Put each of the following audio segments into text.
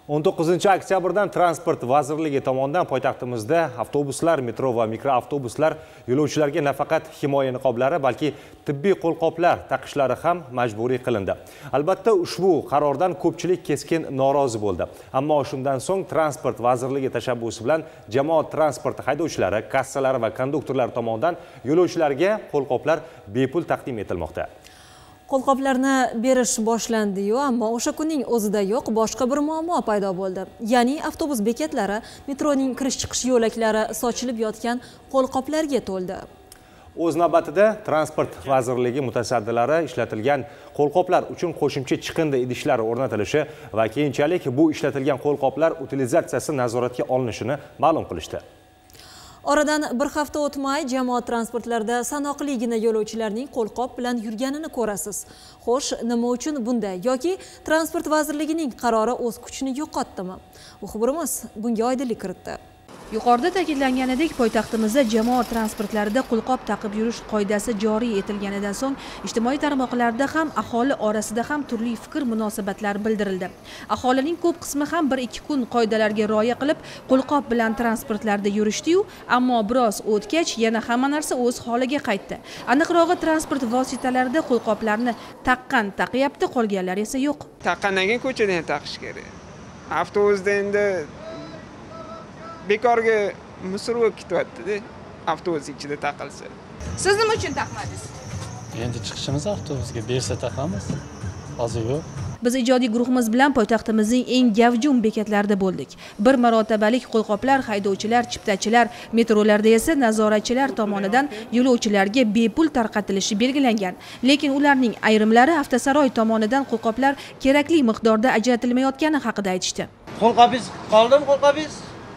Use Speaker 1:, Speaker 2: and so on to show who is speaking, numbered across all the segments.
Speaker 1: 19-oktyabrdan Transport vazirligi tomonidan poytaxtimizda avtobuslar, metro va mikroavtobuslar yo'lovchilarga nafaqat himoya niqoblari, balki tibbiy qo'lqoplar taqishlari ham majburiy qilindi. Albatta, ushbu qarordan ko'pchilik keskin norozi bo'ldi. Ammo shundan so'ng Transport vazirligi tashabbusi bilan jamoat transporti haydovchilari, kassalari va konduktorlar tomonidan yo'lovchilarga qo'lqoplar bepul taqdim etilmoqda.
Speaker 2: Qo'lqoplarni berish boshlandi-yu, ammo o'sha kunning o'zida yo'q, boshqa bir muammo paydo bo'ldi. Ya'ni avtobus bekatlari, metroning kirish-chiqish yo'laklari sochilib yotgan qo'lqoplarga to'ldi.
Speaker 1: O'z navbatida Transport vazirligi mutasaddilari ishlatilgan qo'lqoplar uchun qo'shimcha chiqindi idishlari o'rnatilishi va keyinchalik bu ishlatilgan qo'lqoplar utilizatsiyasi nazoratga olinishini ma'lum qilishdi.
Speaker 2: Oradan bir hafta o'tmay jamoat transportlarida sanoqligina yo'lovchilarning qo'lqop bilan yurganini ko'rasiz. Xo'sh, nima uchun bunday yoki Transport vazirligining qarori o'z kuchini yo'qotdimi? Muxbirimiz bunga oydinlik kiritdi.
Speaker 3: Yuqorida ta'kidlanganidek, poytaxtimizda jamoat transportlarida qo'lqop taqib yurish qoidasi joriy etilganidan so'ng ijtimoiy tarmoqlarda ham aholi orasida ham turli fikr munosabatlar bildirildi. Aholining ko'p qismi ham 1-2 kun qoidalarga rioya qilib qo'lqop bilan transportlarda yurishdi-yu, ammo biroz o'tgach yana hamma narsa o'z holiga qaytdi. Aniqrog'i, transport vositalarida qo'lqoplarni taqqan taqyapti, qolganlar esa yo'q.
Speaker 4: Taqqandan keyin ko'chada ham taqish kerak. Avtobusda endi bekorga misr bo'lib ketyapti-da, avtobus ichida taqilsa.
Speaker 3: Siz nima uchun taqmadingiz?
Speaker 5: Endi chiqishimiz avtobusga bersa taqamiz. Hozir yo'q.
Speaker 3: Biz ijodiy guruhimiz bilan poytaxtimizning eng gavjum bekatlarida bo'ldik. Bir marotabalik qo'lqoplar haydovchilar, chiptachilar, metrolarda esa nazoratchilar tomonidan yo'lovchilarga bepul tarqatilishi belgilangan. Lekin ularning ayrimlari Avtosaroy tomonidan qo'lqoplar kerakli miqdorda ajratilmayotgani haqida aytishdi.
Speaker 6: Qo'lqopingiz qoldimi, qo'lqopingiz?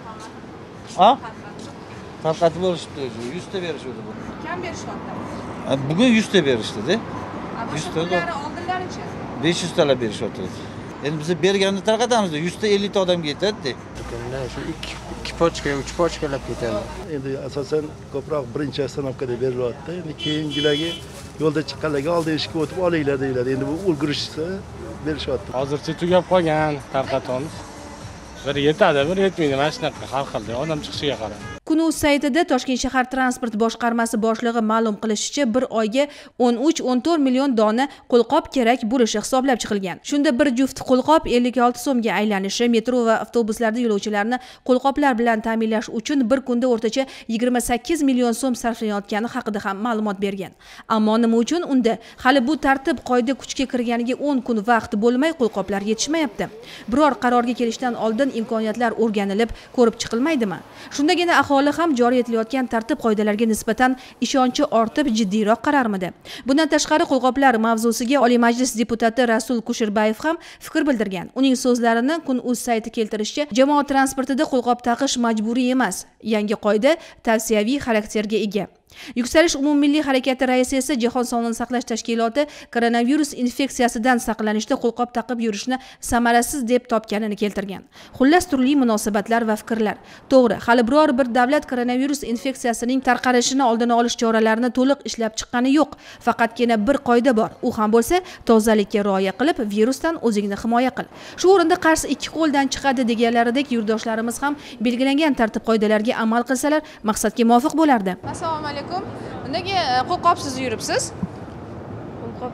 Speaker 6: Ha? Tarqatib olishibdi, 100 ta berishdi bu.
Speaker 3: Kam berishyapti?
Speaker 6: Bugun 100 ta berishdi-da. 100 ta
Speaker 3: oldinlarichi?
Speaker 6: 500 talar berishyapti. Endi biz berganini tarqatamiz-da, 100 ta 50 ta odamga yetadi-da.
Speaker 5: Kunda shu 2 pochka, 3 pochkalab ketadi.
Speaker 7: Endi asosan ko'proq birinchi ostanovkada berilyapti. Endi keyingilarga yo'lda chiqqanlarga oldin ishga o'tib olinglar deyiladi. Endi bu ulgurishsa berishyapti.
Speaker 5: Hozircha tugab qolgan tarqatamiz. Bir yetadi, bir yetmaydi. Mana shunaqa har xil odam chiqishiga qarab.
Speaker 3: Kun.uz saytida Toshkent shahar transport boshqarmasi boshlig'i ma'lum qilishicha, bir oyga 13-14 million dona qo'lqop kerak bo'lishi hisoblab chiqilgan. Shunda bir juft qo'lqop 56 so'mga aylanishi, metro va avtobuslarda yo'lovchilarni qo'lqoplar bilan ta'minlash uchun bir kunda o'rtacha 28 million so'm sarflanayotgani haqida ham ma'lumot bergan. Ammo nima uchun unda hali bu tartib qoida kuchga kirganiga 10 kun vaqt bo'lmay qo'lqoplar yetishmayapti? Biror qarorga kelishdan oldin imkoniyatlar o'rganilib, ko'rib chiqilmaydimi? Shundagina aholi ham joriy etilayotgan tartib qoidalariga nisbatan ishonchi ortib jiddiyroq qararmidi? Bundan tashqari qo'lqoplar mavzusiga Oliy Majlis deputati Rasul Kushirbayev ham fikr bildirgan. Uning so'zlarini Kun.uz sayti keltirishicha, jamoat transportida qo'lqop taqish majburiy emas. Yangi qoida tavsiyaviy xarakterga ega. Yuksalish umummilliy harakati raisi esa Jahon sog'liqni saqlash tashkiloti koronavirus infeksiyasidan saqlanishda qo'lqop taqib yurishni samarasiz deb topganini keltirgan. Xullas, turli munosabatlar va fikrlar. To'g'ri, hali biror bir davlat koronavirus infeksiyasining tarqalishini oldini olish choralarini to'liq ishlab chiqqani yo'q. Faqatgina bir qoida bor. U ham bo'lsa, tozalikka rioya qilib, virusdan o'zingni himoya qil. Shu o'rinda qarsi ikki qo'ldan chiqadi deganlaridek yurtdoshlarimiz ham belgilangan tartib qoidalarga amal qilsalar, maqsadga muvofiq bo'lardi.
Speaker 8: Assalomu alaykum. Nimaga qo'lqopsiz yuribsiz?
Speaker 9: Qo'lqop.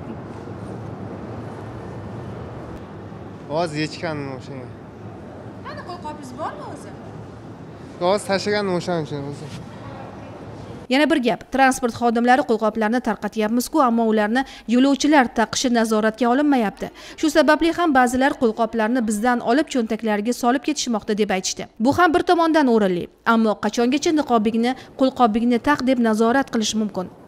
Speaker 9: Hozir yechganman o'shanga.
Speaker 8: Qani qo'lqopingiz bormi o'zi?
Speaker 9: Hozir tashlaganman o'shaning uchun o'zi.
Speaker 3: Yana bir gap, transport xodimlari qo'lqoplarni tarqatyapmiz-ku, ammo ularni yo'lovchilar taqishi nazoratga olinmayapti. Shu sababli ham ba'zilar qo'lqoplarni bizdan olib cho'ntaklariga solib ketishmoqda deb aytishdi. Bu ham bir tomondan o'rinli, ammo qachongacha niqobingni, qo'lqopingni taq deb nazorat qilish mumkin?